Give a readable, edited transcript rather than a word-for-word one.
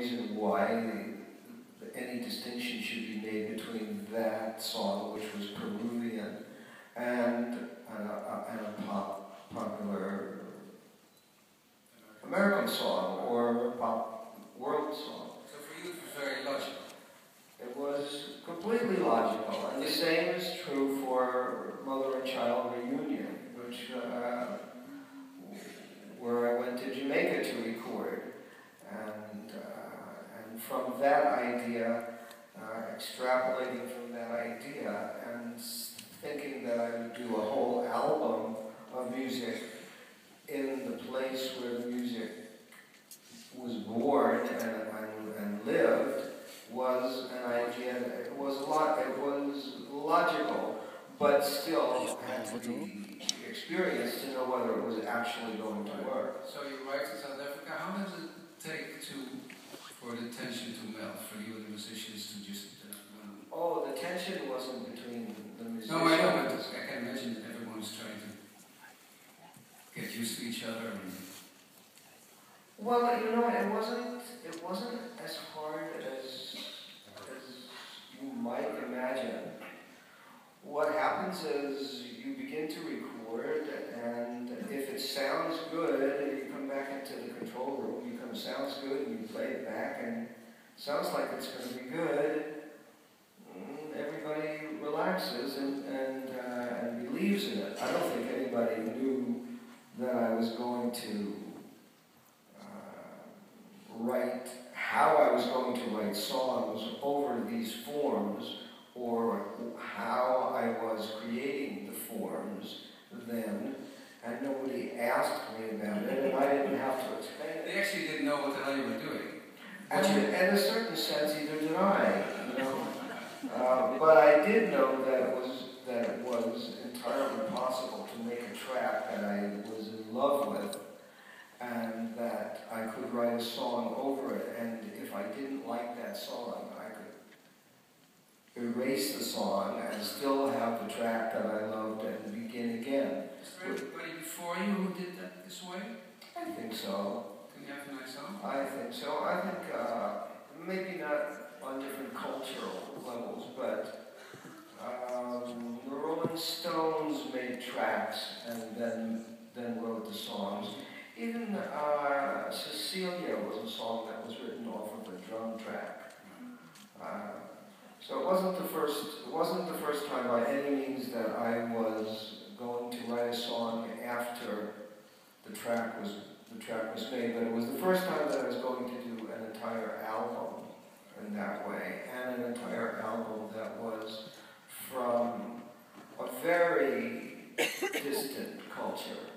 reason why any distinction should be made between that song, which was Peruvian, and a popular American song or pop world song. So for you it was very logical. It was completely logical, and the same is true for Mother and Child Reunion, which where I went to Jamaica to record, and from that idea, extrapolating from that idea, and thinking that I would do a whole album of music in the place where the music was born and lived, was an idea. It was logical, but still had to be experienced to know whether it was actually going to work. So you write in South Africa. How does it take for the tension to melt for you and the musicians to just? Oh, the tension wasn't between the musicians. No, I know, but I can imagine that everyone's trying to get used to each other. Well, you know, it wasn't as hard as you might imagine. What happens is you begin to record, and if it sounds good, you come back into the control room. It sounds good, and you play it back, and it sounds like it's going to be good. Everybody relaxes and believes in it. I don't think anybody knew that I was going to write, how I was going to write songs over these forms, or how I was creating the forms then, and nobody asked me about it, and I didn't have to explain it. They actually didn't know what the hell you were doing. And in a certain sense, either did I, you know. But I did know that it was entirely possible to make a track that I was in love with, and that I could write a song over it, and if I didn't like that song, I could erase the song and still have the track that I loved and begin again. Is there anybody before you who did that this way? I think so. Can you have a nice song? I think so. I think maybe not on different cultural levels, but the Rolling Stones made tracks and then wrote the songs. Even Cecilia was a song that was written off of a drum track. So it wasn't the first time by any means that I was going to write a song after the track was made, but it was the first time that I was going to do an entire album in that way, and an entire album that was from a very distant culture.